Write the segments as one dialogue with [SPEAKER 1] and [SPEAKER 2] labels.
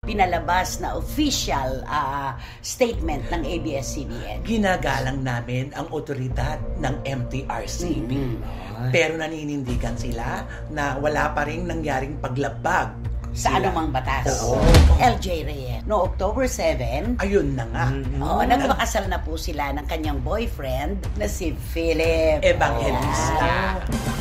[SPEAKER 1] pinalabas na official statement ng ABS-CBN.
[SPEAKER 2] Ginagalang namin ang otoridad ng MTRCB. Pero naninindigan sila na wala pa rin nangyaring paglabag
[SPEAKER 1] sa anumang batas. LJ Reyes. No, October 7,
[SPEAKER 2] ayun na nga.
[SPEAKER 1] Nagpakasal na po sila ng kanyang boyfriend na si Philip
[SPEAKER 2] Evangelista.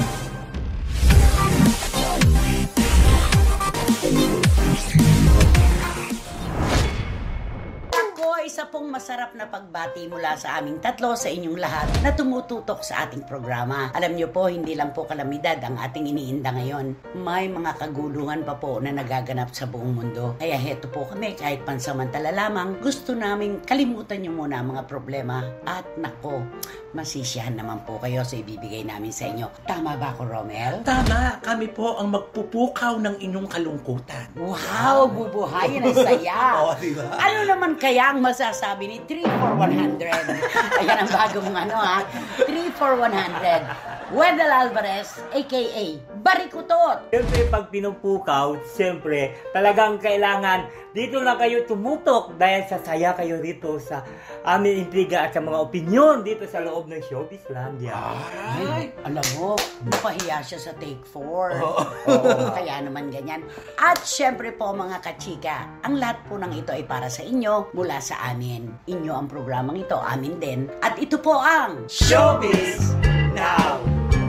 [SPEAKER 1] Isa pong masarap na pagbati mula sa aming tatlo sa inyong lahat na tumututok sa ating programa. Alam niyo po, hindi lang po kalamidad ang ating iniinda ngayon. May mga kaguluhan pa po na nagaganap sa buong mundo. Kaya heto po kami, kahit pansamantala lamang, gusto naming kalimutan niyo muna ang mga problema. At nako, masisiyahan naman po kayo sa ibibigay namin sa inyo. Tama ba ako, Romel?
[SPEAKER 2] Tama, kami po ang magpupukaw ng inyong kalungkutan.
[SPEAKER 1] Wow, bubuhayin ang saya.
[SPEAKER 2] Diba?
[SPEAKER 1] Ano naman kaya ang masasabi ni 3 for 100? Ayan ang bagong 3 for 100. Wendell Alvarez, a.k.a. Barikutot.
[SPEAKER 3] Siyempre, pag pinupukaw, siyempre, talagang kailangan dito lang kayo tumutok dahil sasaya kayo rito sa aming intriga at sa mga opinyon dito sa loob ng Showbizlandia.
[SPEAKER 1] Ay, alam mo, napahiya siya sa Take 4. Kaya naman ganyan. At siyempre po mga kachika, ang lahat po ng ito ay para sa inyo mula sa amin. Inyo ang programang ito, amin din. At ito po ang
[SPEAKER 2] Showbiz Now!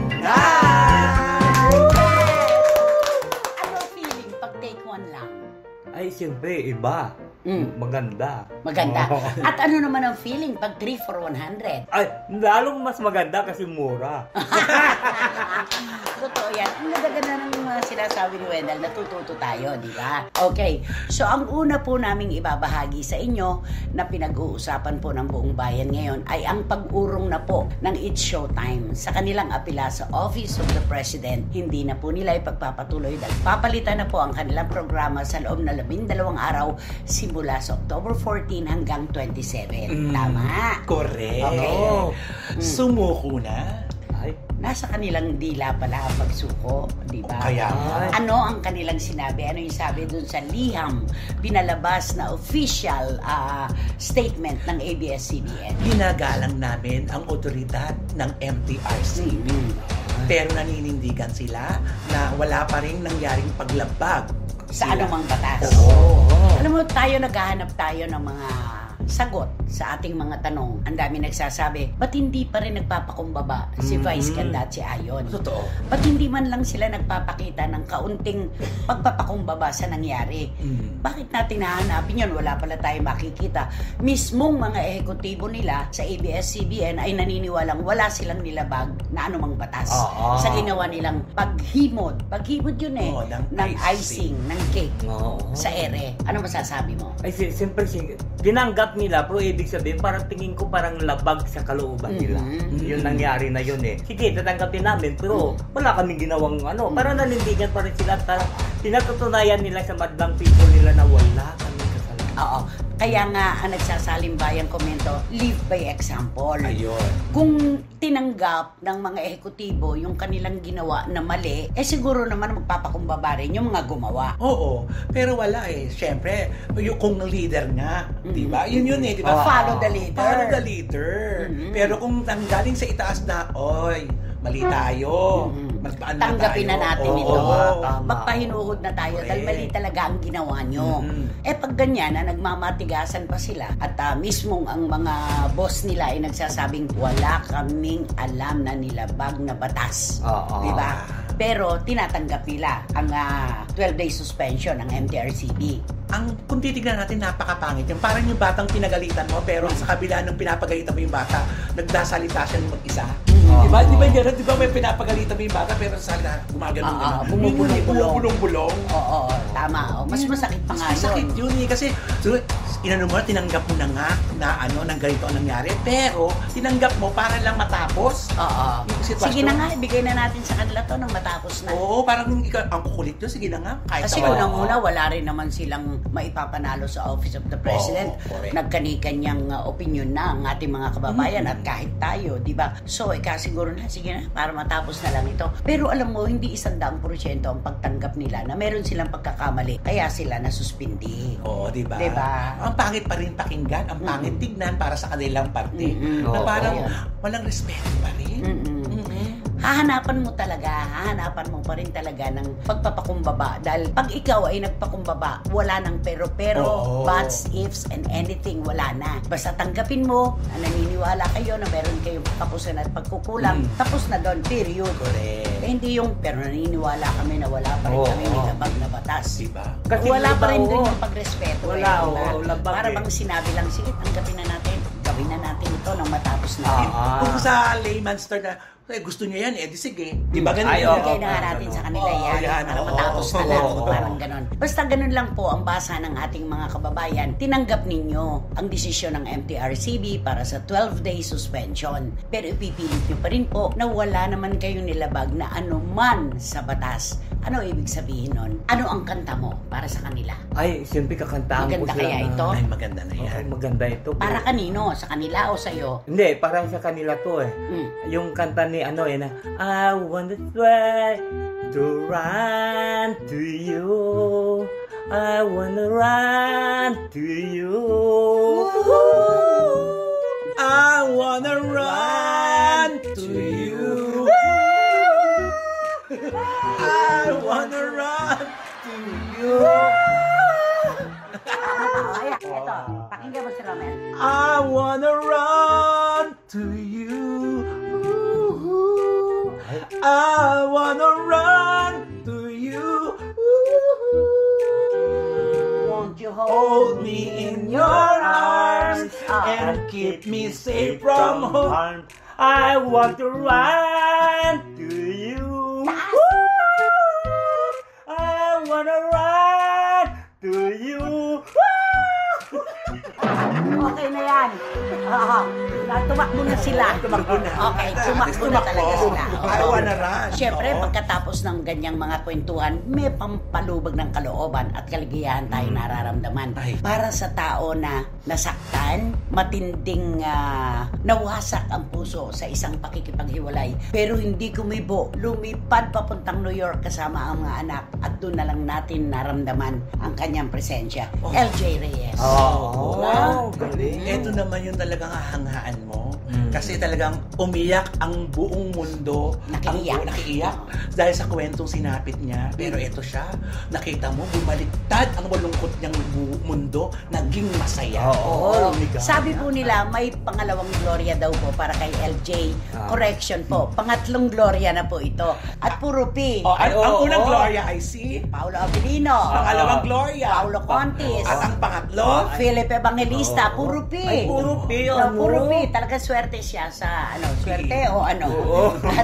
[SPEAKER 1] Ano feeling pag Take 1 lang?
[SPEAKER 3] Ay, siyempre, iba. Maganda.
[SPEAKER 1] Maganda. At ano naman ang feeling pag 3 for 100?
[SPEAKER 3] Ay, lalong mas maganda kasi mura.
[SPEAKER 1] Totoo yan. Ang ganda-ganda ng mga sinasabi ni Wendell, natututo tayo, di ba? Okay. So, ang una po naming ibabahagi sa inyo na pinag-uusapan po ng buong bayan ngayon ay ang pag-urong na po ng It's Showtime sa kanilang apela sa Office of the President. Hindi na po nila ipagpapatuloy dahil papalitan na po ang kanilang programa sa loob na 12 araw simula sa October 14 hanggang 27. Tama?
[SPEAKER 2] Correct.
[SPEAKER 1] Okay.
[SPEAKER 2] Sumuko na.
[SPEAKER 3] Ay,
[SPEAKER 1] nasa kanilang dila pala ang pagsuko, di ba?
[SPEAKER 2] Kaya
[SPEAKER 1] ano ang kanilang sinabi? Ano yung sabi dun sa liham pinalabas na official statement ng ABS-CBN?
[SPEAKER 2] Ginagalang namin ang otoridad ng MTRCB. Pero naninindigan sila na wala pa rin nangyaring paglabag
[SPEAKER 1] sa anumang batas. Alam mo, naghahanap tayo ng mga sagot sa ating mga tanong. Ang dami nagsasabi, ba't hindi pa rin nagpapakumbaba si Vice Ganda at si Ayon?
[SPEAKER 2] Totoo.
[SPEAKER 1] Ba't hindi man lang sila nagpapakita ng kaunting pagpapakumbaba sa nangyari? Bakit natin hahanapin yun? Wala pala tayo makikita. Mismong mga ehekutibo nila sa ABS-CBN ay naniniwalang wala silang nilabag na anumang batas sa ginawa nilang paghimod. Paghimod yun ng icing, ng cake sa ere. Ano masasabi mo?
[SPEAKER 3] Ay, siyempre, tinanggap nila, pero ibig sabihin, parang tingin ko parang labag sa kalooban nila. Yung nangyari na yun Sige, tatanggapin namin, pero wala kaming ginawang parang nanindigan pa rin sila at pinatutunayan nila sa madlang people nila na wala kaming kasalanan.
[SPEAKER 1] Kaya nga, ang nagsasalimbahang komento, live by example.
[SPEAKER 2] Ayun.
[SPEAKER 1] Kung tinanggap ng mga ehekutibo yung kanilang ginawa na mali, siguro naman magpapakumbaba rin yung mga gumawa.
[SPEAKER 2] Oo, pero wala Siyempre, kung leader nga, di ba? Yun di ba?
[SPEAKER 1] Follow the leader.
[SPEAKER 2] Follow the leader. Pero kung nanggaling sa itaas na, mali tayo.
[SPEAKER 1] Tanggapin na natin ito.
[SPEAKER 2] Tama.
[SPEAKER 1] Magpahinuhod na tayo dahil mali talaga ang ginawa nyo. Pag ganyan na nagmamatigasan pa sila at mismong ang mga boss nila ay nagsasabing wala kaming alam na nilabag na batas. Diba? Pero tinatanggap nila ang 12-day suspension ng MTRCB.
[SPEAKER 2] Kung titignan natin, napakapangit yung parang yung batang pinagalitan mo, pero sa kabila ng pinapagalitan mo yung bata, nagdasalita siya ng mag-isa. Diba? Diba may pinapagalitan mo yung bata, pero sa salita, gumagano na. Bumubulong-bulong.
[SPEAKER 1] Oo, tama. Mas masakit pa nga yun.
[SPEAKER 2] Masakit yun kasi tinanggap mo na nga na ganito ang nangyari, pero tinanggap mo para lang matapos.
[SPEAKER 1] Sige na nga, ibigay na natin sa kanila to nang matapos na.
[SPEAKER 2] Oo, parang ang kukulit yun, sige na nga.
[SPEAKER 1] Kasi unang-una, wala rin naman silang siyang maipapanalo sa Office of the President.
[SPEAKER 2] correct.
[SPEAKER 1] Nagkani-kanyang opinion na ang ating mga kababayan at kahit tayo, di ba? So, siguro na, sige na, para matapos na lang ito. Pero alam mo, hindi 100% ang pagtanggap nila na meron silang pagkakamali, kaya sila nasuspindi.
[SPEAKER 2] Oo, di ba?
[SPEAKER 1] Diba?
[SPEAKER 2] Ang pangit pa rin pakinggan, ang pangit tignan para sa kanilang parte. Na
[SPEAKER 3] Oo,
[SPEAKER 2] parang
[SPEAKER 1] yan.
[SPEAKER 2] walang respeto pa rin.
[SPEAKER 1] Hahanapan mo pa rin talaga ng pagpapakumbaba. Dahil pag ikaw ay nagpakumbaba, wala nang pero,
[SPEAKER 2] Oo.
[SPEAKER 1] buts, ifs, and anything, wala na. Basta tanggapin mo na naniniwala kayo na meron kayong kapusan at pagkukulang, tapos na doon, period.
[SPEAKER 2] Correct.
[SPEAKER 1] Eh, hindi yung, pero naniniwala kami na wala pa rin
[SPEAKER 3] Oo,
[SPEAKER 1] kami may labag na batas.
[SPEAKER 2] Diba?
[SPEAKER 3] Kasi
[SPEAKER 1] Wala pa rin
[SPEAKER 3] iba,
[SPEAKER 1] doon
[SPEAKER 3] oo.
[SPEAKER 1] yung pagrespeto.
[SPEAKER 3] Wala,
[SPEAKER 1] diba?
[SPEAKER 3] oo, labag
[SPEAKER 1] Para
[SPEAKER 3] eh.
[SPEAKER 1] bang sinabi lang, sige, tanggapin na natin, gawin na natin ito nang matapos natin.
[SPEAKER 2] Kung sa layman's term na, gusto niya yan, di sige. Di ba ganun?
[SPEAKER 3] Ay,
[SPEAKER 2] yun?
[SPEAKER 3] oo.
[SPEAKER 1] Ibigay na nga natin sa kanila
[SPEAKER 2] Oo,
[SPEAKER 1] yan
[SPEAKER 2] yan,
[SPEAKER 1] para
[SPEAKER 2] oo,
[SPEAKER 1] matapos na
[SPEAKER 2] oo,
[SPEAKER 1] lang,
[SPEAKER 2] oo.
[SPEAKER 1] parang ganon. Basta ganon lang po ang basa ng ating mga kababayan. Tinanggap ninyo ang desisyon ng MTRCB para sa 12-day suspension. Pero ipipilit nyo pa rin po na wala naman kayong nilabag na anuman sa batas. Ano ibig sabihin nun? Ano ang kanta mo para sa kanila?
[SPEAKER 3] Ay, siyempre kakantaan ko
[SPEAKER 1] Maganda
[SPEAKER 3] sila
[SPEAKER 1] kaya
[SPEAKER 3] na-
[SPEAKER 1] ito?
[SPEAKER 2] Ay, maganda na
[SPEAKER 3] Okay,
[SPEAKER 2] yan.
[SPEAKER 3] maganda ito.
[SPEAKER 1] Para kanino? Sa kanila o sa'yo?
[SPEAKER 3] Hindi, parang sa kanila to eh. Yung kanta ni na I wanna try to run to you. I wanna run to you.
[SPEAKER 2] I wanna run to you. I wanna run to you.
[SPEAKER 1] Ayan, ito. Pakinggan mo si Romel.
[SPEAKER 2] I wanna run to you. I wanna run to you.
[SPEAKER 1] Won't you
[SPEAKER 2] Hold me in your arms and keep me safe from harm.
[SPEAKER 3] I want to run to you. I wanna run to you.
[SPEAKER 1] Okay na yan. Oo. Tumakbo na sila.
[SPEAKER 2] Tumakbo na.
[SPEAKER 1] Okay, tumakbo na talaga sila. Oo.
[SPEAKER 2] I wanna run.
[SPEAKER 1] Siyempre,
[SPEAKER 2] Oo.
[SPEAKER 1] pagkatapos ng ganyang mga kwentuhan, may pampalubag ng kalooban at kaligayahan tayo nararamdaman.
[SPEAKER 2] Ay.
[SPEAKER 1] Para sa tao na nasaktan, matinding nawasak ang puso sa isang pakikipaghiwalay. Pero hindi kumibo, lumipad papuntang New York kasama ang mga anak at doon na lang natin naramdaman ang kanyang presensya.
[SPEAKER 2] Oh.
[SPEAKER 1] LJ Reyes.
[SPEAKER 3] Oh,
[SPEAKER 1] Diba?
[SPEAKER 3] galing.
[SPEAKER 2] Ito naman yung talagang hahanghaan mo. Kasi talagang umiyak ang buong mundo.
[SPEAKER 1] Nakiiyak.
[SPEAKER 2] Nakiiyak. Dahil sa kwentong sinapit niya. Pero ito siya, nakita mo, bumaliktad ang malungkot niyang mundo, naging masaya.
[SPEAKER 3] Oo.
[SPEAKER 1] Sabi po nila, may pangalawang gloria daw po para kay LJ. Correction po. Pangatlong gloria na po ito. At puro P.
[SPEAKER 2] Ang unang Gloria ay si
[SPEAKER 1] Paulo Abilino.
[SPEAKER 2] pangalawang Gloria.
[SPEAKER 1] Paulo Contis.
[SPEAKER 2] At ang pangatlo,
[SPEAKER 1] Philip Evangelista. Puro P.
[SPEAKER 3] Ay, puro P,
[SPEAKER 1] Oh,
[SPEAKER 3] ano?
[SPEAKER 1] puro P. Talaga swerte siya sa swerte o ano.
[SPEAKER 3] Oo.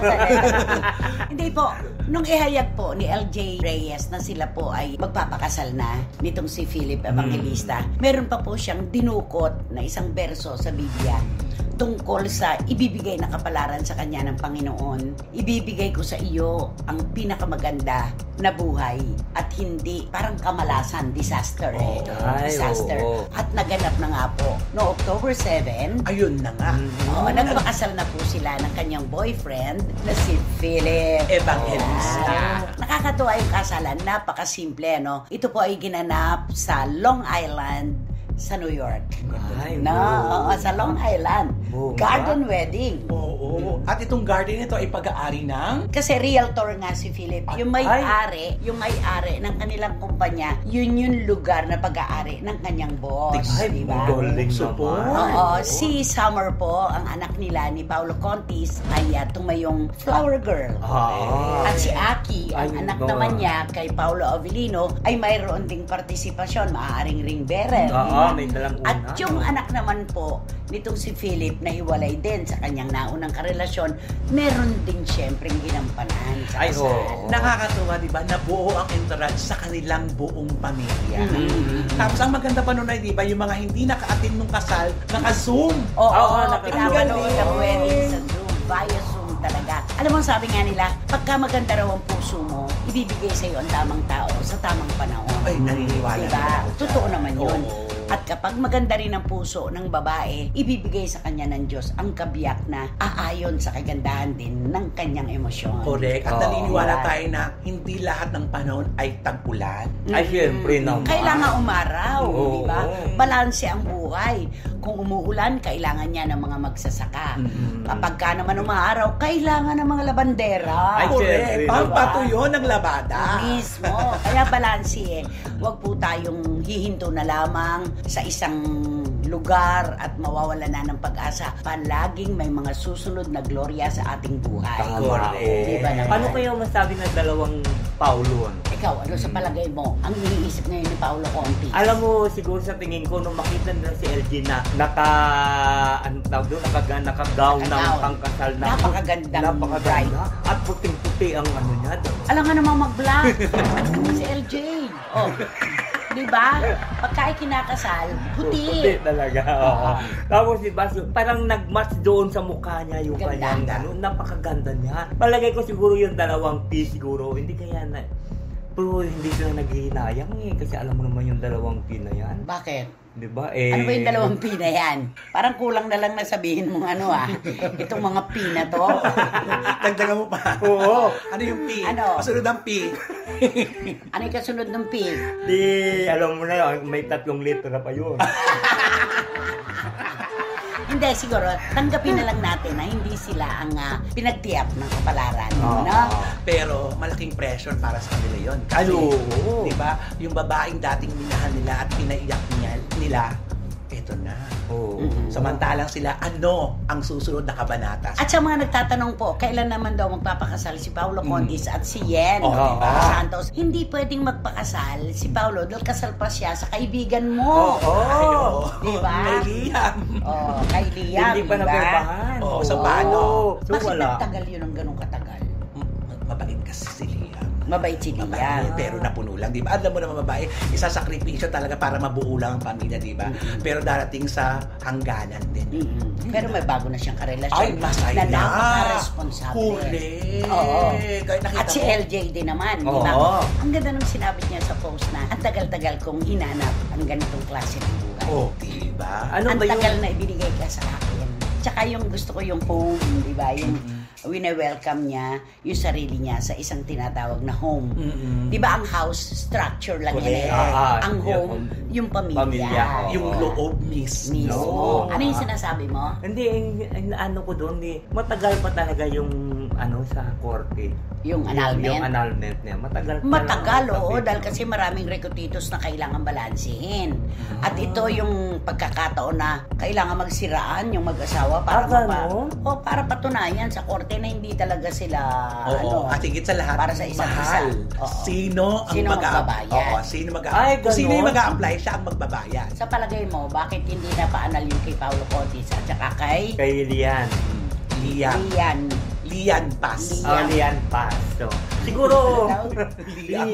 [SPEAKER 1] Hindi po. Nung ihayag po ni LJ Reyes na sila po ay magpapakasal na nitong si Philip Evangelista, meron pa po siyang dinukot na isang berso sa Biblia tungkol sa ibibigay na kapalaran sa kanya ng Panginoon. Ibibigay ko sa iyo ang pinakamaganda na buhay at hindi parang kamalasan, disaster eh.
[SPEAKER 3] Ay,
[SPEAKER 1] Disaster.
[SPEAKER 3] oo.
[SPEAKER 1] At naganap na nga po. No October 7,
[SPEAKER 2] ayun na nga.
[SPEAKER 1] nagpakasal na po sila ng kanyang boyfriend na si Philip
[SPEAKER 2] Evangelista.
[SPEAKER 1] Nakakatuwa yung kasalan, napakasimple, no? Ito po ay ginanap sa Long Island, sa New York.
[SPEAKER 3] Ay,
[SPEAKER 1] Oo, sa Long Island.
[SPEAKER 3] Oo,
[SPEAKER 1] Garden wedding.
[SPEAKER 2] Oo. At itong garden nito ay pag-aari ng
[SPEAKER 1] Kasi realtor nga si Philip. Yung may-ari ng kanilang kumpanya, yun yung lugar na pag-aari ng kanyang boss.
[SPEAKER 3] Ay,
[SPEAKER 1] diba?
[SPEAKER 3] galing
[SPEAKER 2] Support.
[SPEAKER 3] naman.
[SPEAKER 1] Oo, si Summer po, ang anak nila ni Paulo Contis, ay tumayong flower girl.
[SPEAKER 3] Ah.
[SPEAKER 1] At si Aki, ang
[SPEAKER 3] Ay,
[SPEAKER 1] anak
[SPEAKER 3] no.
[SPEAKER 1] naman niya kay Paulo Avellino, ay mayroon ding partisipasyon, maaaring ring bearer.
[SPEAKER 3] Oo, may dalang una.
[SPEAKER 1] At yung anak naman po nitong si Philip na hiwalay din sa kanyang naunang karelasyon, meron din siyempreng ginampanan sa
[SPEAKER 3] Ay,
[SPEAKER 1] kasal.
[SPEAKER 3] oo.
[SPEAKER 2] Nakakatuwa, di ba? Nabuo ang entourage sa kanilang buong pamilya. Tapos ang maganda pa nun ay, di ba, yung mga hindi naka-attend nung kasal, naka-Zoom.
[SPEAKER 1] Oo,
[SPEAKER 3] Oo,
[SPEAKER 1] pinapanood
[SPEAKER 2] galing.
[SPEAKER 1] ang wedding sa Zoom, via Zoom talaga. Alam mo, sabi nga nila, pagka maganda raw ang puso mo, ibibigay sa'yo ang tamang tao sa tamang panahon.
[SPEAKER 2] Ay, naniniwala
[SPEAKER 1] Diba?
[SPEAKER 2] naman ako dyan.
[SPEAKER 1] Totoo naman yun.
[SPEAKER 2] Oo.
[SPEAKER 1] At kapag maganda rin ang puso ng babae, ibibigay sa kanya ng Diyos ang kabiyak na aayon sa kagandahan din ng kanyang emosyon.
[SPEAKER 2] Correct. At
[SPEAKER 3] Oo.
[SPEAKER 2] naniniwala
[SPEAKER 1] Diba?
[SPEAKER 2] tayo na hindi lahat ng panahon ay tag-ulan.
[SPEAKER 3] Ay, syempre naman.
[SPEAKER 1] Kailangan umaraw,
[SPEAKER 3] Oo.
[SPEAKER 1] di ba? Balanse ang buhay. Kung umuulan, kailangan niya ng mga magsasaka.
[SPEAKER 3] Mm.
[SPEAKER 1] Kapag ka naman umaaraw, kailangan ng mga labandera.
[SPEAKER 3] Ay,
[SPEAKER 2] Correct.
[SPEAKER 3] syempre,
[SPEAKER 2] Pampatuyo ng labada.
[SPEAKER 1] Mismo. Kaya balanse eh. Huwag po tayong hihinto na lamang sa isang lugar at mawawala na ng pag-asa. Palaging may mga susunod na gloria sa ating buhay.
[SPEAKER 3] Tama.
[SPEAKER 2] Correct.
[SPEAKER 1] Di ba naman?
[SPEAKER 3] Paano kaya masabi ng dalawang Paulo?
[SPEAKER 1] Ikaw, ano sa palagay mo? Ang iniisip ngayon ni Paolo Conti.
[SPEAKER 3] Alam mo, siguro sa tingin ko, nung makita nila si LG na ano tawag doon, naka-gown ng
[SPEAKER 1] Naka-gown.
[SPEAKER 3] pangkasal na
[SPEAKER 1] Napakagandang bride.
[SPEAKER 3] At puting-puti ang ano niya.
[SPEAKER 1] Alam nga namang mag-black. Si LJ. Oh. Di ba? Pagka kinakasal, puti.
[SPEAKER 3] Puti talaga. Oo. Tapos si Basyo, parang nag-match doon sa mukha niya yung
[SPEAKER 1] Ganda.
[SPEAKER 3] kanyang ano, napakaganda niya. Palagay ko siguro yung dalawang P siguro, hindi kaya na, pero hindi sila naghihinayang eh, kasi alam mo naman yung dalawang P na yan.
[SPEAKER 1] Bakit?
[SPEAKER 3] Di ba? Eh,
[SPEAKER 1] Ano ba yung dalawang P na yan? Parang kulang na lang na sabihin mong ano itong mga P na to.
[SPEAKER 2] Dagdagan mo pa.
[SPEAKER 3] Oo.
[SPEAKER 2] Ano yung P?
[SPEAKER 1] Ano?
[SPEAKER 2] Kasunod ang P.
[SPEAKER 1] Ano yung kasunod ng P?
[SPEAKER 3] Di, alam mo na yun, may 3 letra pa yun.
[SPEAKER 1] Hindi, siguro, tanggapin na lang natin na hindi sila ang pinagtiyak ng kapalaran.
[SPEAKER 3] Oo.
[SPEAKER 1] No?
[SPEAKER 2] Pero malaking pressure para sa kanila yun.
[SPEAKER 3] Ay, oo.
[SPEAKER 2] Di ba? Yung babaeng dating minahan nila at pinaiyak nila, eto na.
[SPEAKER 3] Oo.
[SPEAKER 2] Samantalang sila, ano ang susunod na kabanata?
[SPEAKER 1] At sa mga nagtatanong po, kailan naman daw magpapakasal si Paolo Condis at si Yen
[SPEAKER 2] Oh, diba?
[SPEAKER 1] Santos? Hindi pwedeng magpakasal si Paolo dahil kasal pa siya sa kaibigan mo.
[SPEAKER 2] Ay, oo.
[SPEAKER 1] Diba?
[SPEAKER 2] Kay Liam.
[SPEAKER 1] Oh, kay Liam,
[SPEAKER 3] Hindi pa
[SPEAKER 1] diba?
[SPEAKER 3] napirmahan.
[SPEAKER 2] Oo, sa bano.
[SPEAKER 3] So,
[SPEAKER 1] Bakit
[SPEAKER 3] wala.
[SPEAKER 1] nagtagal yun ng ganong katagal?
[SPEAKER 2] Mabait kasi si Liam.
[SPEAKER 1] Mabait si
[SPEAKER 2] Mabait,
[SPEAKER 1] Liam.
[SPEAKER 2] pero napuno lang, di ba? Alam mo naman babae, isasakripisyo talaga para mabuo lang ang pamilya, di ba? Pero darating sa hangganan din.
[SPEAKER 1] Pero may bago na siyang karelasyon.
[SPEAKER 2] Ay, masaya
[SPEAKER 1] na
[SPEAKER 2] na.
[SPEAKER 1] napaka-responsable.
[SPEAKER 2] Correct.
[SPEAKER 1] Oo.
[SPEAKER 2] Kahit nakita
[SPEAKER 1] At si
[SPEAKER 2] mo.
[SPEAKER 1] LJ din naman, di ba?
[SPEAKER 3] Oo.
[SPEAKER 1] Ang ganda nung sinabi niya sa post na ang tagal-tagal kong hinanap ang ganitong klase ng buhay.
[SPEAKER 2] Oh, di ba?
[SPEAKER 3] Ano
[SPEAKER 1] ang
[SPEAKER 3] ba
[SPEAKER 1] tagal
[SPEAKER 3] yung...
[SPEAKER 1] na ibinigay ka sa akin. Tsaka yung gusto ko yung home, di ba? Yung wine-welcome niya yung sarili niya sa isang tinatawag na home. Di ba ang house structure lang yan eh.
[SPEAKER 2] Correct.
[SPEAKER 1] Ang
[SPEAKER 3] Yung
[SPEAKER 1] home, yung pamilya.
[SPEAKER 3] pamilya, oo.
[SPEAKER 2] Yung loob mismo.
[SPEAKER 1] Mismo. Ano yung sinasabi mo?
[SPEAKER 3] Hindi, ano ko doon, matagal pa talaga yung ano sa korte.
[SPEAKER 1] Yung annulment?
[SPEAKER 3] Yung annulment niya. Matagal pa
[SPEAKER 1] Matagal,
[SPEAKER 3] lang.
[SPEAKER 1] oo, dahil kasi maraming rekotitos na kailangan balansihin. At ito yung pagkakataon na kailangan magsiraan yung mag-asawa para
[SPEAKER 3] ganon?
[SPEAKER 1] para patunayan sa korte na hindi talaga sila
[SPEAKER 2] Oo, at higit sa lahat,
[SPEAKER 1] para sa isa't
[SPEAKER 2] mahal.
[SPEAKER 1] isa. Oo.
[SPEAKER 2] Sino ang
[SPEAKER 1] Sino magbabayad?
[SPEAKER 2] Oo, sino
[SPEAKER 3] Ay,
[SPEAKER 2] Kung sino yung
[SPEAKER 3] ganon?
[SPEAKER 2] mag-a-apply, siya ang magbabayad.
[SPEAKER 1] Sa palagay mo, bakit hindi na paanal yung kay Paolo Contis at saka kay
[SPEAKER 3] Kay Lian.
[SPEAKER 2] Liam. Lian Paz.
[SPEAKER 1] Liam.
[SPEAKER 3] Lian Paz. So, siguro,
[SPEAKER 2] Liam.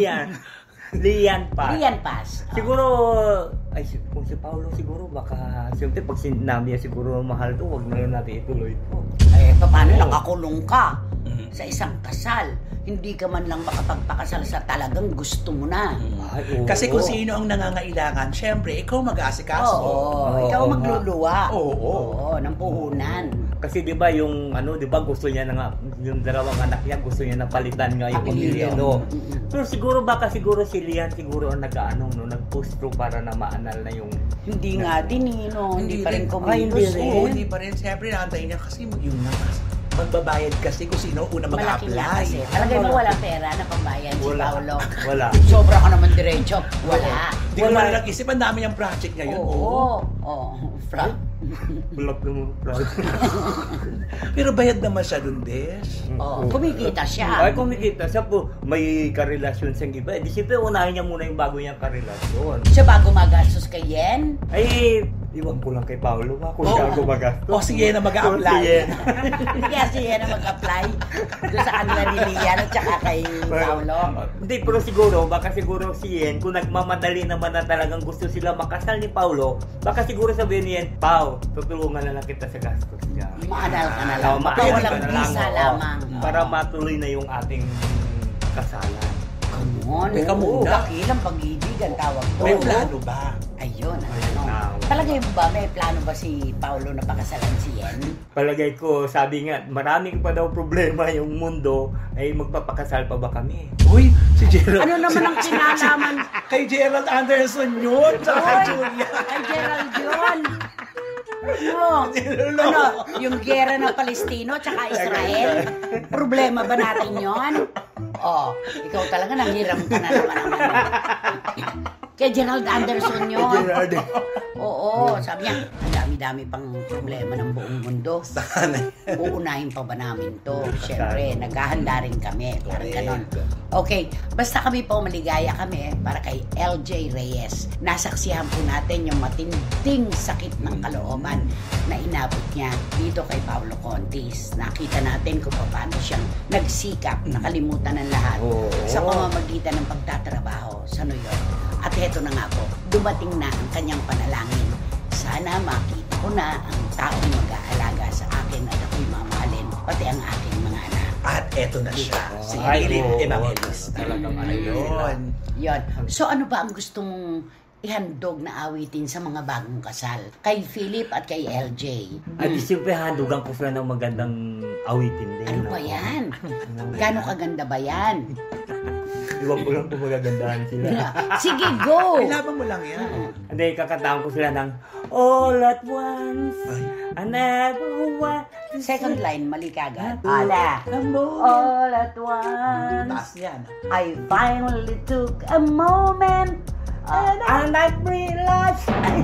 [SPEAKER 3] Lian Paz.
[SPEAKER 1] Lian Paz?
[SPEAKER 3] Siguro, ay, kung si Paolo siguro, baka, siyempre, pag sinabi niya siguro mahal to, wag na lang natin ituloy to.
[SPEAKER 1] Eh, paano
[SPEAKER 3] Oo.
[SPEAKER 1] nakakulong ka
[SPEAKER 2] Mhm.
[SPEAKER 1] sa isang kasal? Hindi ka man lang makapagpakasal sa talagang gusto mo na.
[SPEAKER 3] Ay, oo.
[SPEAKER 2] Kasi kung sino ang nangangailangan, syempre, ikaw mag-aasikaso.
[SPEAKER 1] Oo, ikaw
[SPEAKER 3] Oo,
[SPEAKER 1] magluluwa.
[SPEAKER 2] Oo.
[SPEAKER 1] ng puhunan.
[SPEAKER 3] Kasi 'di ba yung ano, 'di ba gusto niya na nga yung dalawang anak niya gusto niya na palitan nga yung
[SPEAKER 1] Apelyido.
[SPEAKER 3] pamilya, no.
[SPEAKER 1] Mm-mm.
[SPEAKER 3] Pero siguro baka siguro si Lian siguro ang nag-aano no, nag-push through para na maanal na yung
[SPEAKER 1] Hindi nga din eh, no? Hindi pa rin
[SPEAKER 2] rin.
[SPEAKER 1] kumilos.
[SPEAKER 3] Ay, hindi rin.
[SPEAKER 2] Oo, hindi pa rin. Siyempre, naantay niya kasi yung magbabayad kasi kung sino una
[SPEAKER 1] Malaki nga
[SPEAKER 2] mag-a-apply.
[SPEAKER 1] kasi. Talagay mo walang pera na pambayan si
[SPEAKER 3] wala.
[SPEAKER 1] Paolo.
[SPEAKER 3] Wala.
[SPEAKER 1] Sobra ka naman diretso. Wala.
[SPEAKER 2] Hindi ko
[SPEAKER 3] Wala.
[SPEAKER 2] man nag-isip, ang dami niyang project ngayon.
[SPEAKER 1] Oo. Fra.
[SPEAKER 3] Bulak naman.
[SPEAKER 2] Pero bayad naman siya dun, Des.
[SPEAKER 1] Oo. Kumikita siya.
[SPEAKER 3] Ay, kumikita siya po. May karelasyon siyang iba. Eh, di siyempre unahin niya muna yung bago niyang karelasyon.
[SPEAKER 1] Siya bago magastos kay Yen.
[SPEAKER 3] Ay, Iwan ko lang kay Paolo kung
[SPEAKER 2] Oo.
[SPEAKER 3] siya gumagastos.
[SPEAKER 2] O sige na mag-a-apply.
[SPEAKER 1] Kaya siya na mag-apply doon sa kanila ni Lian at saka kay Paolo.
[SPEAKER 3] Hindi, pero baka siguro si Yen, kung nagmamadali naman na talagang gusto sila makasal ni Paolo, baka siguro sabihin ni Yen, Pao, tutulungan na lang kita sa gastos niya.
[SPEAKER 1] Maanal ka na lang. Baka
[SPEAKER 3] Maanal
[SPEAKER 1] walang
[SPEAKER 3] ka na lang,
[SPEAKER 1] visa
[SPEAKER 3] oo.
[SPEAKER 1] lamang.
[SPEAKER 3] Para matuloy na yung ating kasalan.
[SPEAKER 1] Come on.
[SPEAKER 2] Teka muna.
[SPEAKER 1] Dakilang pag-ibig ang tawag to.
[SPEAKER 2] May plano ba?
[SPEAKER 1] Ayun,
[SPEAKER 3] Ayun
[SPEAKER 1] ano.
[SPEAKER 3] na.
[SPEAKER 1] Palagay mo ba, may plano ba si Paolo na pakasalan si Yen?
[SPEAKER 3] Palagay ko, sabi nga, maraming pa daw problema yung mundo, ay magpapakasal pa ba kami?
[SPEAKER 2] Uy, si Gerald.
[SPEAKER 1] Ano naman ang kinalaman?
[SPEAKER 2] Kay Gerald Anderson yun. Tsaka kay
[SPEAKER 1] Oy,
[SPEAKER 2] Julia.
[SPEAKER 1] Kay Gerald yun. Ano, yung gera ng Palestino tsaka Israel? Problema ba natin yon? Oh, ikaw talaga nanghiram ka na naman ang ano. Kay Gerald Anderson yun.
[SPEAKER 3] Gerald.
[SPEAKER 1] Oo, sabi niya, ang dami-dami pang problema ng buong mundo.
[SPEAKER 2] Sana.
[SPEAKER 1] Uunahin pa ba namin to? Siyempre, naghahanda rin kami. Parang ganon. Okay, basta kami po maligaya kami para kay LJ Reyes. Nasaksihan po natin yung matinding sakit ng kalooban na inabot niya dito kay Paolo Contis. Nakita natin kung paano siyang nagsikap, nakalimutan ng lahat
[SPEAKER 3] Oo.
[SPEAKER 1] sa pamamagitan ng pagtatrabaho sa New York. At heto na nga po, dumating na ang kanyang panalangin. Sana makita ko na ang taong mag-aalaga sa akin at ako'y mamahalin, pati ang aking mga anak.
[SPEAKER 2] At eto na siya. Si
[SPEAKER 3] Ay,
[SPEAKER 2] Philip
[SPEAKER 3] oo.
[SPEAKER 2] Evangelista.
[SPEAKER 3] Talagang
[SPEAKER 2] Ayun.
[SPEAKER 1] Yon. So ano ba ang gusto mong ihandog na awitin sa mga bagong kasal? Kay Philip at kay LJ.
[SPEAKER 3] At siyempre, handugan ko sila ng magandang awitin din.
[SPEAKER 1] Ano ba yan? Gano'ng kaganda ba yan?
[SPEAKER 3] Iwan ko lang kung magagandahan sila.
[SPEAKER 1] Sige, go!
[SPEAKER 2] Ay, laban mo lang yan.
[SPEAKER 3] Hindi, kakataan ko sila ng All at once, I never want to
[SPEAKER 1] Second line, mali kagad.
[SPEAKER 3] Ala.
[SPEAKER 1] All at once,
[SPEAKER 2] Taas yan.
[SPEAKER 1] I finally took a moment
[SPEAKER 3] And I realized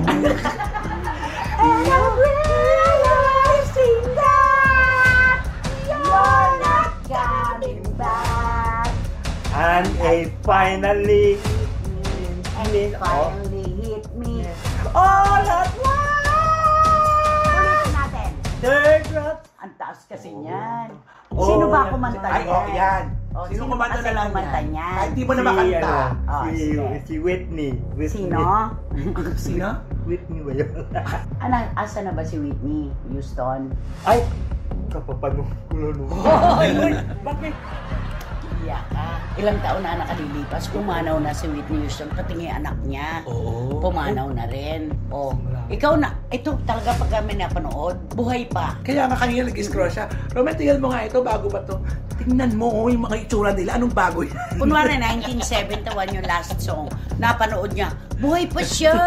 [SPEAKER 1] and I'm realizing that you're not coming back.
[SPEAKER 3] And I finally
[SPEAKER 1] And it finally hit me.
[SPEAKER 3] All at once,
[SPEAKER 1] Ulitin natin.
[SPEAKER 3] third drop.
[SPEAKER 1] Ang taas kasi niyan. Sino ba kumanta
[SPEAKER 2] Ay,
[SPEAKER 1] niyan?
[SPEAKER 2] oh, yan.
[SPEAKER 1] Oh,
[SPEAKER 2] Sino kumanta
[SPEAKER 1] kasi
[SPEAKER 2] na lang
[SPEAKER 1] kumanta
[SPEAKER 2] yan?
[SPEAKER 1] niyan?
[SPEAKER 2] Kahit di mo na makanta.
[SPEAKER 1] Oh, sige.
[SPEAKER 3] si Whitney.
[SPEAKER 1] Sino?
[SPEAKER 2] Sino?
[SPEAKER 3] Whitney ba yun?
[SPEAKER 1] Asa na ba si Whitney Houston?
[SPEAKER 3] Ay, kapapanong kulo. Bakit?
[SPEAKER 1] Iya ka. Ilang taon na nakalilipas, pumanaw na si Whitney Houston, pati nga anak niya.
[SPEAKER 2] Oo.
[SPEAKER 1] Pumanaw na rin. Oh, ikaw na, ito talaga pag kami napanood, buhay pa.
[SPEAKER 2] Kaya nga kanina nag-scroll siya. Roman, tingnan mo nga ito, bago ba to? Tingnan mo, oh, yung mga itsura nila. Anong bago yan?
[SPEAKER 1] Kunwari, 1971 yung last song, napanood niya, buhay pa siya.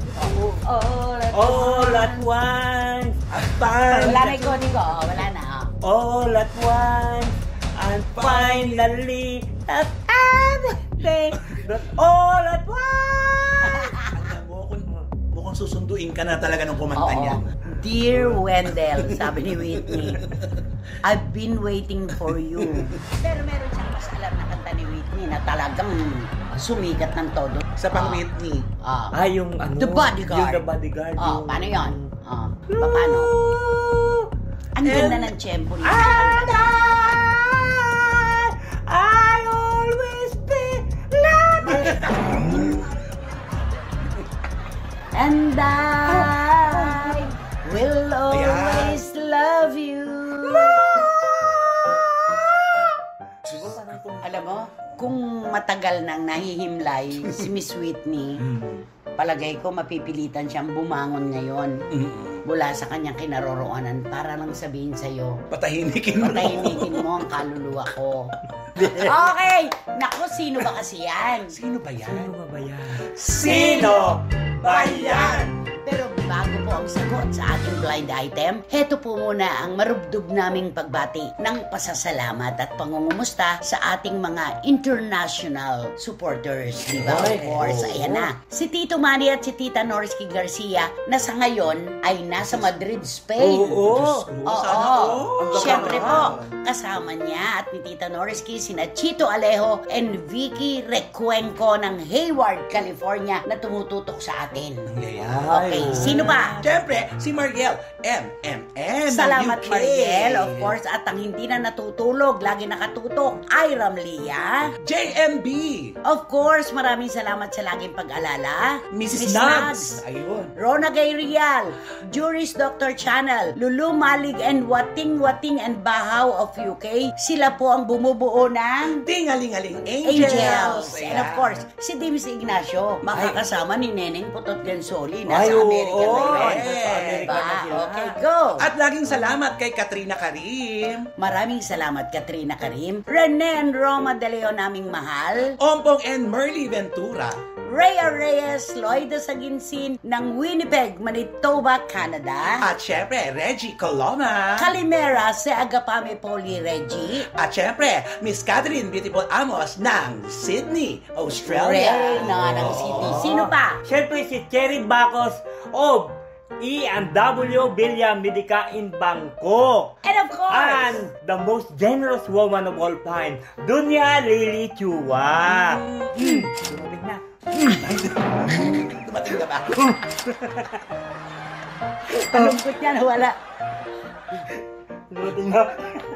[SPEAKER 3] All at once.
[SPEAKER 1] Wala na ikaw, wala na.
[SPEAKER 3] All at once. And finally, at everything. All at once.
[SPEAKER 2] Alam mo, mukhang susunduin ka na talaga nung kumanta niya.
[SPEAKER 1] Dear Wendell, sabi ni Whitney, I've been waiting for you. Pero meron siyang mas alam na kanta ni Whitney na talagang sumikat ng todo.
[SPEAKER 2] Sa pang Whitney.
[SPEAKER 3] Yung ano?
[SPEAKER 1] The Bodyguard.
[SPEAKER 3] Yung The Bodyguard.
[SPEAKER 1] Paano yun? Paano? Ang ganda ng tempo niya.
[SPEAKER 3] I always be loving.
[SPEAKER 1] And I will always love you. Alam mo, kung matagal nang nahihimlay si Miss Whitney, palagay ko mapipilitan siyang bumangon ngayon mula sa kanyang kinaroroonan para lang sabihin sa'yo,
[SPEAKER 2] Patahimikin mo.
[SPEAKER 1] patahimikin mo ang kaluluwa ko. Okay! Naku, sino ba kasi yan?
[SPEAKER 2] Sino ba yan?
[SPEAKER 3] Ano ba ba yan?
[SPEAKER 2] Sino ba yan?
[SPEAKER 1] Pero bago po ang sagot sa ating blind item, heto po muna ang marubdob naming pagbati ng pasasalamat at pangungumusta sa ating mga international supporters. Di ba? Of course, ayan na. Si Tito Manny at si Tita Norisky Garcia na sa ngayon ay nasa Madrid, Spain.
[SPEAKER 3] Oo.
[SPEAKER 2] Sana all.
[SPEAKER 1] Siyempre po, kasama niya at ni Tita Norisky sina Chito Alejo and Vicky Recuenco ng Hayward, California na tumututok sa atin.
[SPEAKER 2] Ay,
[SPEAKER 1] Okay, Sino ba?
[SPEAKER 2] Siyempre, si Mariel MMM.
[SPEAKER 1] Salamat,
[SPEAKER 2] UK.
[SPEAKER 1] Mariel. Of course, at ang hindi na natutulog, lagi nakatutok, ay Ramlia.
[SPEAKER 2] JMB.
[SPEAKER 1] Of course, maraming salamat sa laging pag-alala.
[SPEAKER 2] Mrs.
[SPEAKER 1] Miss
[SPEAKER 2] Nugs. Ayun.
[SPEAKER 1] Rona Gay Rial, Juris Dr. Channel, Lulu Malig and Wating and Bahaw of UK. Sila po ang bumubuo ng
[SPEAKER 2] Tingalingaling
[SPEAKER 1] Angels.
[SPEAKER 2] Ayan.
[SPEAKER 1] And of course, si Dimis Ignacio, makakasama ni Neneng Putot Gensoli. Nasa
[SPEAKER 3] Ay, oo.
[SPEAKER 1] Amerika na yun.
[SPEAKER 3] Amerika
[SPEAKER 1] Diba?
[SPEAKER 3] na sila.
[SPEAKER 1] Okay, go!
[SPEAKER 2] At laging salamat kay Katrina Karim.
[SPEAKER 1] Maraming salamat, Katrina Karim. Rene and Roma De Leon, naming mahal.
[SPEAKER 2] Ompong and Merly Ventura.
[SPEAKER 1] Rhea Reyes, Loida Saginsin ng Winnipeg, Manitoba, Canada.
[SPEAKER 2] At syempre, Reggie Coloma.
[SPEAKER 1] Kalimera, si Agapame Poli Reggie.
[SPEAKER 2] At syempre, Miss Catherine Beautiful Amos ng Sydney, Australia.
[SPEAKER 1] Reyna ng City. Sino pa?
[SPEAKER 3] Siyempre si Cherry Bacos of E&W Villa Medica in Bangkok.
[SPEAKER 1] And of course,
[SPEAKER 3] And the most generous woman of all time, Dunya Lily Chua. Lumabig na.
[SPEAKER 2] Dumating na ba?
[SPEAKER 1] kalungkot niya na wala.
[SPEAKER 3] Lumabig na.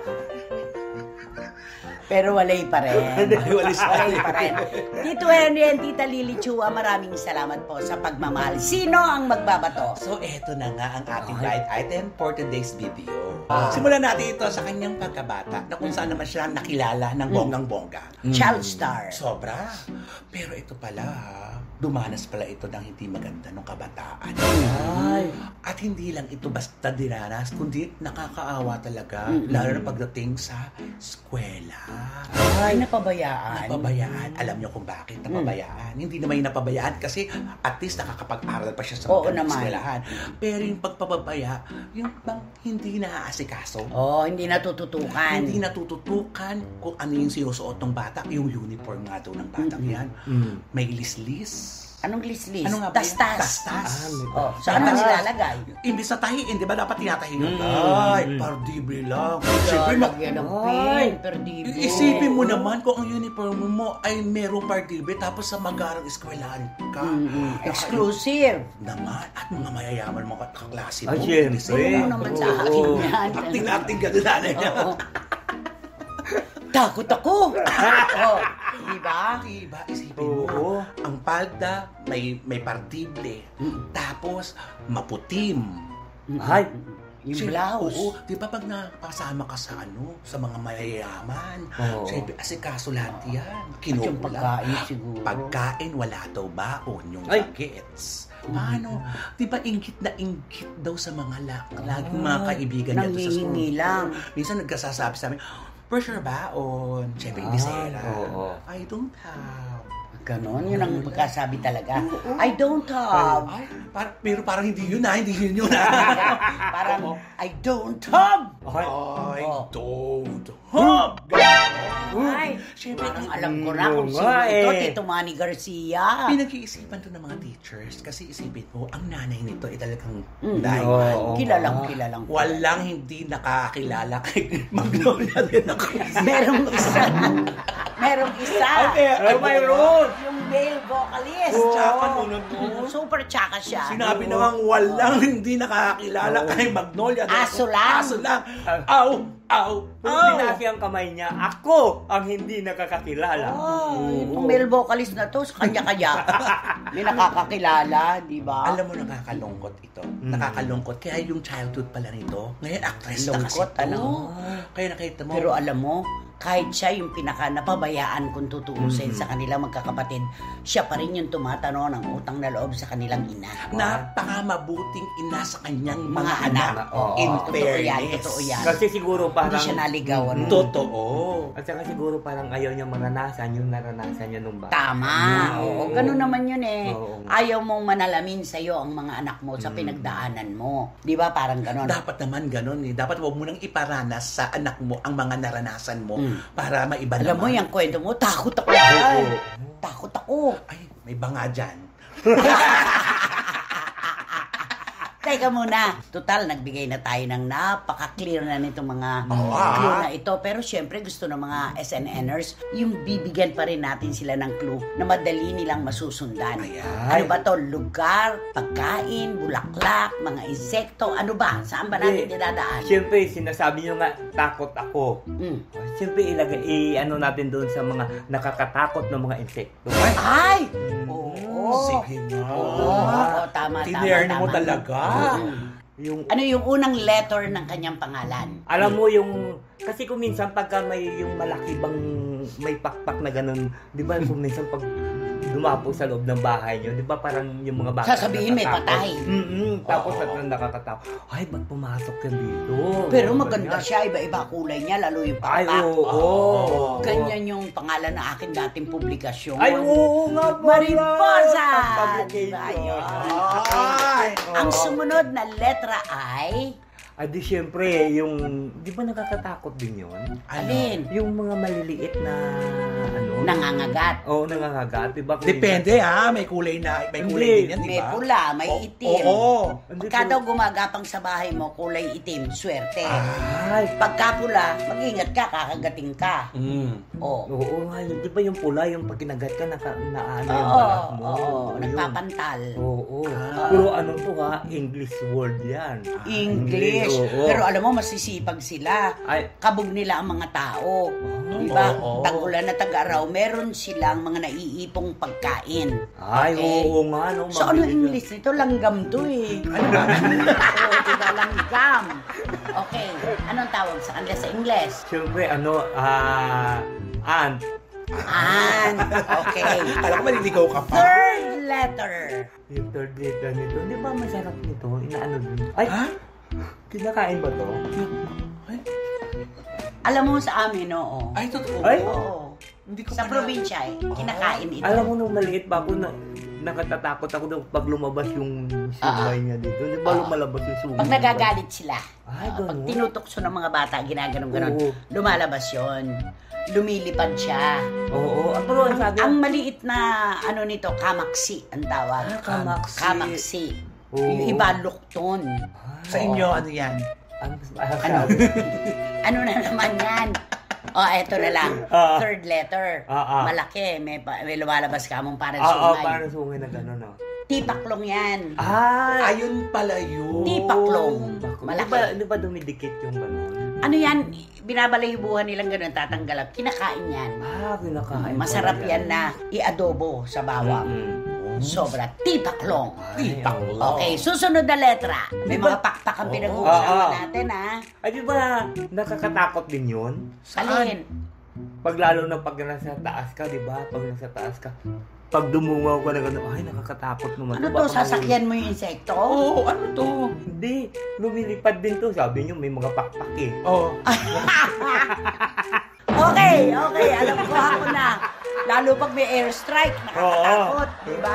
[SPEAKER 1] Pero walay pa rin.
[SPEAKER 2] Ay, walis pa
[SPEAKER 1] Walay pa rin. Tito Henry and Tita Lily Chua, maraming salamat po sa pagmamahal. Sino ang magbabato?
[SPEAKER 2] So, eto na nga ang ating guide item for today's video. Simulan natin ito sa kanyang pagkabata na kung saan naman siya nakilala ng bonggang-bongga.
[SPEAKER 1] Child star.
[SPEAKER 2] Sobra. Pero ito pala, dumanas pala ito ng hindi maganda nung kabataan.
[SPEAKER 3] Ay.
[SPEAKER 2] At hindi lang ito basta dinanas, kundi nakakaawa talaga, lalo na pagdating sa eskwela.
[SPEAKER 1] Ay, napabayaan.
[SPEAKER 2] Napabayaan. Alam niyo kung bakit napabayaan. Hindi naman yung napabayaan kasi at least nakakapag-aral pa siya sa
[SPEAKER 1] Oo
[SPEAKER 2] magandang
[SPEAKER 1] naman.
[SPEAKER 2] eskwelahan. Pero yung pagpapabaya, yung bang hindi naaasikaso.
[SPEAKER 1] Oh, hindi natututukan.
[SPEAKER 2] Hindi natututukan kung ano yung sinusuot ng bata, yung uniform nga daw ng batang yan. May lislis.
[SPEAKER 1] Anong list-list?
[SPEAKER 2] Ano nga ba yun?
[SPEAKER 1] Tas-tas.
[SPEAKER 2] Tas-tas.
[SPEAKER 1] Oh, saan ang nilalagay?
[SPEAKER 2] Imbis na tahiin, di ba dapat tinatahin yun? Ay, pardibre lang. Siyempre,
[SPEAKER 1] Lalagyan ng pin, perdido.
[SPEAKER 2] isipin mo naman kung ang uniform mo ay merong pardibre tapos sa magarang eskwelahan ka.
[SPEAKER 1] Exclusive.
[SPEAKER 2] Naman, at mga mayayaman mga kaklase mo.
[SPEAKER 3] Ay, syempre.
[SPEAKER 1] Ano naman sa akin yan?
[SPEAKER 2] Acting ka doon, nanay niya.
[SPEAKER 1] Oo. Takot ako. Oh, di ba?
[SPEAKER 2] Diba, isipin mo,
[SPEAKER 3] Oo.
[SPEAKER 2] ang palda may pardible, tapos maputim.
[SPEAKER 3] Ay.
[SPEAKER 1] Yung
[SPEAKER 2] Siyempre,
[SPEAKER 1] blouse.
[SPEAKER 2] Oo, di ba pag napasama ka sa sa mga mayayaman,
[SPEAKER 3] Oo.
[SPEAKER 2] siyempre asikaso lahat yan.
[SPEAKER 1] At yung
[SPEAKER 2] Kinukula.
[SPEAKER 1] pagkain siguro.
[SPEAKER 2] Pagkain, wala daw baon yung
[SPEAKER 3] Ay.
[SPEAKER 2] bagets. Paano? Di ba inggit na inggit daw sa mga laging mga kaibigan niya doon sa school.
[SPEAKER 1] Nanghihingi lang.
[SPEAKER 2] Minsan nagkasasabi sa amin, for sure baon. Siyempre, hindi sera.
[SPEAKER 3] oo.
[SPEAKER 2] I don't have.
[SPEAKER 1] Ganon, yun ang pagkasabi talaga. I don't have.
[SPEAKER 2] Ay, pero parang hindi yun hindi yun
[SPEAKER 1] Parang, I don't have.
[SPEAKER 3] Ay.
[SPEAKER 2] I
[SPEAKER 1] Oh.
[SPEAKER 2] don't have.
[SPEAKER 1] Ay,
[SPEAKER 2] Siyempre,
[SPEAKER 1] parang alam ko na kung
[SPEAKER 3] Oo
[SPEAKER 1] sino
[SPEAKER 3] nga
[SPEAKER 1] ito,
[SPEAKER 3] eh.
[SPEAKER 1] Tito Manny Garcia.
[SPEAKER 2] pinag-iisipan to ng mga teachers kasi isipin mo, ang nanay nito ay talagang dahil
[SPEAKER 3] Oo.
[SPEAKER 1] Kilalang.
[SPEAKER 2] walang hindi nakakilala kay Magnolia din ako.
[SPEAKER 1] Merong isa. Merong isa.
[SPEAKER 3] Ay, mayroon.
[SPEAKER 1] Yung male vocalist.
[SPEAKER 2] Tsaka nun,
[SPEAKER 1] Super tsaka siya.
[SPEAKER 2] sinabi namang walang hindi nakakilala kay Magnolia din
[SPEAKER 1] Aso lang.
[SPEAKER 2] Aso lang. Aw.
[SPEAKER 3] Kung binasi ang kamay niya, ako ang hindi nakakakilala.
[SPEAKER 1] Oh, itong male vocalist na to, kanya-kanya. May nakakakilala, di ba?
[SPEAKER 2] Alam mo, nakakalungkot ito. Nakakalungkot. Kaya yung childhood pala nito, ngayon actress na kasi
[SPEAKER 1] Lungkot,
[SPEAKER 2] ito.
[SPEAKER 1] ano?
[SPEAKER 2] Kaya nakita mo,
[SPEAKER 1] Pero alam mo, kahit siya yung pinaka napabayaan kung tutuusin sa kanilang magkakapatid, siya pa rin yung tumatano ng utang na loob sa kanilang ina.
[SPEAKER 2] napakamabuting ina sa kanyang mga
[SPEAKER 1] Mga
[SPEAKER 2] anak.
[SPEAKER 1] anak. Oo,
[SPEAKER 2] In
[SPEAKER 1] totoo yan,
[SPEAKER 2] fairness.
[SPEAKER 1] totoo yan.
[SPEAKER 3] Kasi siguro
[SPEAKER 1] Hindi
[SPEAKER 3] parang...
[SPEAKER 1] siya naligawan.
[SPEAKER 2] Totoo.
[SPEAKER 3] At saka siguro parang ayaw niya maranasan yung naranasan niya nung bata.
[SPEAKER 1] Tama. Oo, ganun naman yun eh.
[SPEAKER 3] Oo.
[SPEAKER 1] Ayaw mong manalamin sa'yo ang mga anak mo sa pinagdaanan mo. Di ba? Parang ganun.
[SPEAKER 2] Dapat naman ganun eh. Dapat huwag mo nang iparanas sa anak mo ang mga naranasan mo para maiba
[SPEAKER 1] Alam mo
[SPEAKER 2] naman.
[SPEAKER 1] yung kwento mo, takot ako yan. Takot ako.
[SPEAKER 2] Ay, may banga dyan.
[SPEAKER 1] Teka muna. Total, nagbigay na tayo ng napaka-clear na nitong mga clue na ito. Pero syempre, gusto ng mga SNNers, yung bibigyan pa rin natin sila ng clue na madali nilang masusundan. Ano ba to? Lugar, pagkain, bulaklak, mga insekto, ano ba? Saan ba natin dinadaan?
[SPEAKER 3] Siyempre, sinasabi nyo nga, takot ako. Siyempre, ano natin doon sa mga nakakatakot na mga insekto.
[SPEAKER 1] Ay! Oo.
[SPEAKER 2] Sige nga.
[SPEAKER 1] Oo, tama.
[SPEAKER 2] Tinierno mo talaga.
[SPEAKER 3] Yung,
[SPEAKER 1] Ano yung unang letter ng kanyang pangalan?
[SPEAKER 3] alam mo yung, kasi kung minsan pagka may yung malaki bang may pakpak na ganun, di ba kung minsan pag dumapo sa loob ng bahay nyo, di ba parang yung mga bata
[SPEAKER 1] Sasabihin may patay.
[SPEAKER 3] Tapos at nakakatakot, ay ba't pumasok yan dito?
[SPEAKER 1] Pero maganda siya, iba-iba kulay niya, lalo yung
[SPEAKER 3] Ay,
[SPEAKER 1] pakpak.
[SPEAKER 3] oo.
[SPEAKER 1] Ganyan yung pangalan ng aking dating publikasyon.
[SPEAKER 3] Ay, oo nga po.
[SPEAKER 1] Mariposa!
[SPEAKER 3] Publication.
[SPEAKER 1] Ayun.
[SPEAKER 2] Ay!
[SPEAKER 1] Ang sumunod na letra ay...
[SPEAKER 3] Di syempre, yung, di ba nakakatakot din yun?
[SPEAKER 1] Alin?
[SPEAKER 3] Yung mga maliliit na, ano?
[SPEAKER 1] Nangangagat.
[SPEAKER 3] Oo, nangangagat. Di ba?
[SPEAKER 2] Depende may kulay din yan, di
[SPEAKER 1] May
[SPEAKER 2] ba?
[SPEAKER 1] pula, may itim.
[SPEAKER 2] Oo.
[SPEAKER 1] Pagka daw gumagapang sa bahay mo, kulay itim, swerte.
[SPEAKER 3] Ay,
[SPEAKER 1] Pagka pula, mag-ingat ka, kakagating ka. Oh.
[SPEAKER 3] oo nga yun. Di ba yung pula, yung pag kinagat ka, naano yung
[SPEAKER 1] Oo,
[SPEAKER 3] balat mo?
[SPEAKER 1] oo,
[SPEAKER 3] Yun.
[SPEAKER 1] nagpapantal.
[SPEAKER 3] Oo. Pero ano to ha? English word yan.
[SPEAKER 1] English.
[SPEAKER 3] Oo.
[SPEAKER 1] Pero alam mo, masisipag sila.
[SPEAKER 3] Ay,
[SPEAKER 1] Kabog nila ang mga tao. Diba?
[SPEAKER 2] Oo.
[SPEAKER 1] Tag-ulan na tag-araw, meron silang mga naiipong pagkain.
[SPEAKER 3] ay,
[SPEAKER 1] Okay.
[SPEAKER 3] oo nga. No,
[SPEAKER 1] So, ano
[SPEAKER 3] mabilis
[SPEAKER 1] English nito? Langgam to eh.
[SPEAKER 2] Ano ba?
[SPEAKER 1] Oo, diba? Langgam. Okay. Anong tawag sa kanila sa English?
[SPEAKER 3] Siyempre, ant.
[SPEAKER 1] An. Okay.
[SPEAKER 2] Alam ko maliligaw ka pa.
[SPEAKER 1] Third letter.
[SPEAKER 3] Yung third letter nito, di ba masarap nito? Inaano din. Ay,
[SPEAKER 2] Ha?
[SPEAKER 3] kinakain ba to?
[SPEAKER 1] Alam mo sa amin, oo.
[SPEAKER 2] Ay, totoo.
[SPEAKER 3] Ay?
[SPEAKER 1] Oo.
[SPEAKER 2] Hindi ko
[SPEAKER 1] Sa
[SPEAKER 2] pa
[SPEAKER 1] probinsya eh, kinakain ito.
[SPEAKER 3] Alam mo nung maliit pa ako, nakatatakot ako daw pag lumabas yung sungay niya dito. Di ba lumalabas yung sungay?
[SPEAKER 1] Pag nagagalit sila,
[SPEAKER 3] Ay,
[SPEAKER 1] pag
[SPEAKER 3] ganun.
[SPEAKER 1] tinutokso ng mga bata, ginaganon-ganon,
[SPEAKER 3] Oo.
[SPEAKER 1] lumalabas yon. Lumilipad siya.
[SPEAKER 3] Oo, pero ang sabi,
[SPEAKER 1] Ang maliit na ano nito, kamaksi ang tawag.
[SPEAKER 3] kamaksi.
[SPEAKER 1] Kamaksi.
[SPEAKER 3] Oo.
[SPEAKER 1] Yung iba, lukton.
[SPEAKER 2] Sa inyo, ano yan?
[SPEAKER 3] Ano?
[SPEAKER 1] Ano na naman yan? Eto na lang. Third letter. Malaki. May lumalabas ka mong parang
[SPEAKER 3] Oo,
[SPEAKER 1] sungay.
[SPEAKER 3] parang sungay na gano'n, no?
[SPEAKER 1] Tipaklong yan.
[SPEAKER 2] Ayun pala yun.
[SPEAKER 1] Tipaklong. Malaki.
[SPEAKER 3] Di ba dumidikit yung gano'n?
[SPEAKER 1] Ano yan? Binabalaybuhan nilang gano'n, tatanggalap. Kinakain yan.
[SPEAKER 3] Kinakain.
[SPEAKER 1] Masarap yan na i-adobo sa bawang. Sobra. Tipaklong. Okay, susunod na letra. May
[SPEAKER 3] Di ba-
[SPEAKER 1] mga pakpak ang pinag-uusapan natin, ha?
[SPEAKER 3] Ay, di ba nakakatakot din yun?
[SPEAKER 1] Alin?
[SPEAKER 3] Pag lalo na pag nasa taas ka, di ba? Pag nasa taas ka, pag dumungaw ka na gano'n, ay, nakakatakot naman.
[SPEAKER 1] Ano
[SPEAKER 3] Baka
[SPEAKER 1] to? Sasakyan mo yung insekto?
[SPEAKER 2] Oo, ano to?
[SPEAKER 3] Hindi, lumilipad din to. Sabi nyo, may mga pakpak eh.
[SPEAKER 2] Oo.
[SPEAKER 1] Okay. Alam ko ako na. Lalo pag may airstrike, nakakatakot. Diba?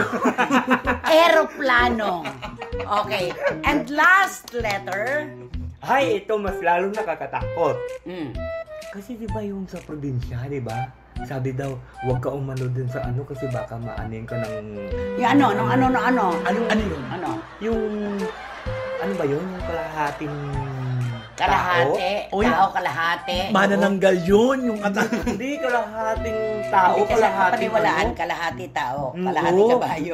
[SPEAKER 1] Aeroplano. Okay. And last letter.
[SPEAKER 3] Ay, ito mas lalo nakakatakot.
[SPEAKER 1] Mm.
[SPEAKER 3] Kasi di ba yung sa probinsya, di ba? Sabi daw, huwag ka umano dun sa ano kasi baka maanin ka ng...
[SPEAKER 1] Yung ano?
[SPEAKER 2] Ano yun?
[SPEAKER 1] Ano?
[SPEAKER 3] Yung... Ano ba yun? Yung kalahating...
[SPEAKER 1] Kalahati.
[SPEAKER 2] Tao? Uy.
[SPEAKER 1] Tao, kalahati.
[SPEAKER 2] Manananggal yun, yung
[SPEAKER 3] Hindi, kalahating tao,
[SPEAKER 1] Hindi kasi
[SPEAKER 3] kalahating
[SPEAKER 1] paniwalaan,
[SPEAKER 3] ano.
[SPEAKER 1] kalahati tao,
[SPEAKER 3] Mm,
[SPEAKER 1] kalahati
[SPEAKER 3] oo.
[SPEAKER 1] kabayo.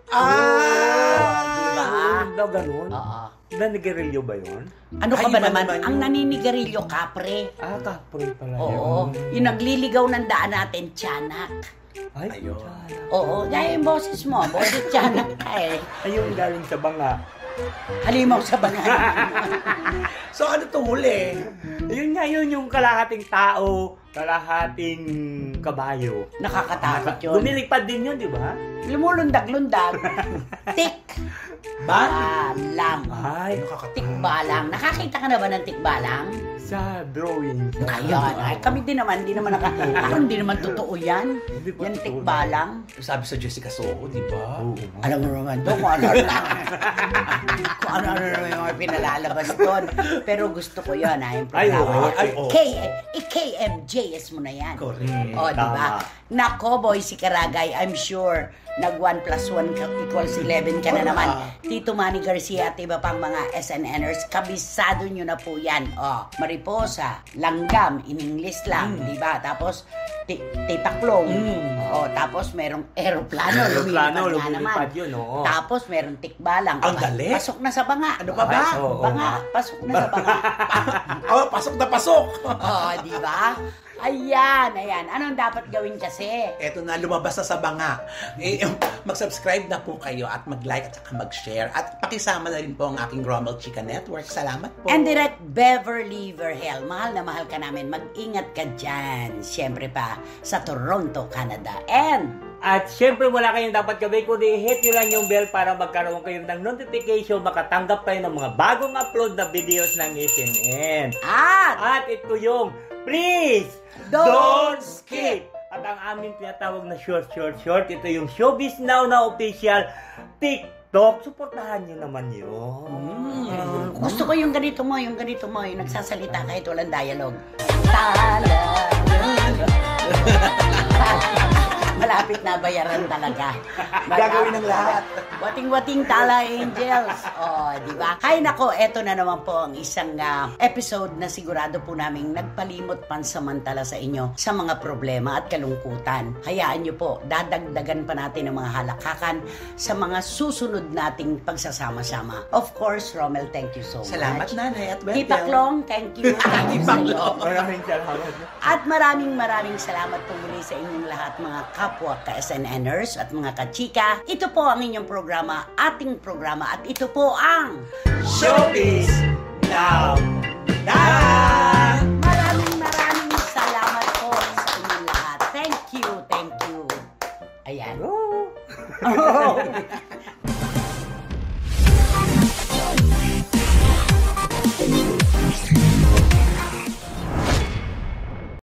[SPEAKER 3] Diba? Daw ganun.
[SPEAKER 1] Oo.
[SPEAKER 3] Nanigarilyo ba yun?
[SPEAKER 1] Ano ka
[SPEAKER 2] Ay,
[SPEAKER 1] ba
[SPEAKER 2] iba
[SPEAKER 1] naman?
[SPEAKER 2] naman
[SPEAKER 1] Ang
[SPEAKER 2] yun.
[SPEAKER 1] naninigarilyo, kapre.
[SPEAKER 3] Kapre pala
[SPEAKER 1] Oo.
[SPEAKER 3] yun.
[SPEAKER 1] Yung nagliligaw ng daan natin, tiyanak.
[SPEAKER 3] Ay,
[SPEAKER 2] Ayun.
[SPEAKER 3] tsala.
[SPEAKER 1] Oo. Gaya yung boses mo. Boses tiyanak ka eh.
[SPEAKER 3] Ayun galing sa banga.
[SPEAKER 1] Halimaw sa bangay.
[SPEAKER 2] So, ano to huli?
[SPEAKER 3] Ayun nga yun, yung kalahating tao, kalahating kabayo.
[SPEAKER 1] Nakakatakot yun.
[SPEAKER 3] Lumilipad din yun, di ba?
[SPEAKER 1] Lumulundag-lundag. Tik.
[SPEAKER 2] Ba?
[SPEAKER 1] Balang.
[SPEAKER 3] Ay,
[SPEAKER 1] Tikbalang. Nakakita ka na ba ng tikbalang?
[SPEAKER 3] sa drawing.
[SPEAKER 1] Ayan. Ay, kami din naman. Hindi naman Parang hindi naman totoo yan.
[SPEAKER 3] Hindi pa
[SPEAKER 1] Yan
[SPEAKER 3] totoo.
[SPEAKER 1] tikbalang.
[SPEAKER 2] Sabi sa Jessica Soho, di ba?
[SPEAKER 3] Oo.
[SPEAKER 1] Alam mo naman doon kung ano kung ano naman yung mga pinalalabas doon. Pero gusto ko yun, yung
[SPEAKER 3] Ay, oo.
[SPEAKER 1] programa.
[SPEAKER 2] Ay, oo.
[SPEAKER 1] KMJS mo na yan.
[SPEAKER 2] Correct.
[SPEAKER 1] O, di ba?
[SPEAKER 3] Tama.
[SPEAKER 1] Nako, boy, si Karagay, I'm sure nag 1 plus 1 equals 11 ka na naman. Tito Manny Garcia at iba pang mga SNNers, kabisado nyo na po yan. Mariposa, langgam, in English lang, di ba? Tapos, tipaklong. Tapos merong aeroplano,
[SPEAKER 3] lumilipad yun, oo.
[SPEAKER 1] Tapos merong tikbalang.
[SPEAKER 2] Ang galing.
[SPEAKER 1] Pasok na sa banga.
[SPEAKER 2] Ano pa ba?
[SPEAKER 1] Banga, pasok na sa banga.
[SPEAKER 2] Pasok na pasok.
[SPEAKER 1] Di ba? Ayan. Anong dapat gawin kasi?
[SPEAKER 2] Eto na, lumabas na sa banga. Mag-subscribe na po kayo at mag-like at saka mag-share. At pakisama na rin po ang aking Rommel Chika Network. Salamat po.
[SPEAKER 1] And Direct Beverly Verhel, mahal na mahal ka namin. Mag-ingat ka dyan. Siyempre pa, sa Toronto, Canada. And
[SPEAKER 3] At syempre wala kayong dapat gawin kundi hit nyo lang yung bell para magkaroon kayo ng notification, makatanggap kayo ng mga bagong upload na videos ng SNN. At ito yung Please Don't Skip! At ang aming tinatawag na short, ito yung Showbiz Now na official TikTok. Suportahan nyo naman yun.
[SPEAKER 1] gusto ko yung ganito mo, yung nagsasalita kahit walang dialogue. Malapit na bayaran talaga.
[SPEAKER 2] Gagawin ng lahat.
[SPEAKER 1] Wating-wating Tala Angels. Di ba? Hay nako, eto na naman po ang isang episode na sigurado po naming nagpalimot pansamantala sa inyo sa mga problema at kalungkutan. Hayaan nyo po, dadagdagan pa natin ang mga halakakan sa mga susunod nating pagsasama-sama. Of course, Rommel, thank you so much.
[SPEAKER 2] Salamat, Nanay at Wendell.
[SPEAKER 1] Tipaklong, thank you.
[SPEAKER 2] Tipaklong.
[SPEAKER 3] Maraming salamat.
[SPEAKER 1] At maraming salamat po muli sa inyong lahat, mga kapwa ka-SNNers at mga kachika. Ito po ang inyong programa, ating programa, at ito po ang
[SPEAKER 2] Showbiz Now!
[SPEAKER 1] Maraming salamat po sa inyong lahat. Thank you. Ayan.